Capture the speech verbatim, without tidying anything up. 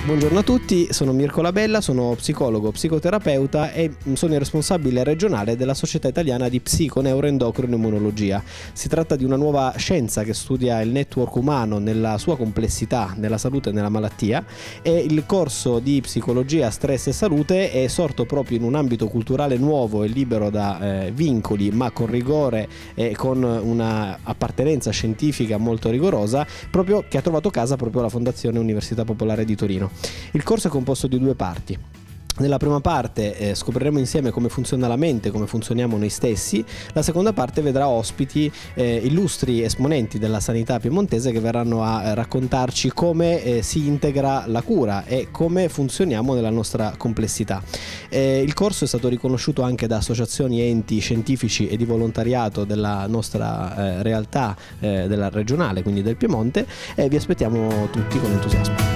Buongiorno a tutti, sono Mirko Labella, sono psicologo, psicoterapeuta e sono il responsabile regionale della Società Italiana di Psico-Neuroendocrino-Immunologia. Si tratta di una nuova scienza che studia il network umano nella sua complessità, nella salute e nella malattia, e il corso di psicologia, stress e salute è sorto proprio in un ambito culturale nuovo e libero da eh, vincoli, ma con rigore e con una appartenenza scientifica molto rigorosa, proprio che ha trovato casa proprio alla Fondazione Università Popolare di Torino. Il corso è composto di due parti. Nella prima parte eh, scopriremo insieme come funziona la mente, come funzioniamo noi stessi. La seconda parte vedrà ospiti eh, illustri esponenti della sanità piemontese che verranno a raccontarci come eh, si integra la cura e come funzioniamo nella nostra complessità. Eh, il corso è stato riconosciuto anche da associazioni, enti scientifici e di volontariato della nostra eh, realtà eh, della regionale, quindi del Piemonte, e vi aspettiamo tutti con entusiasmo.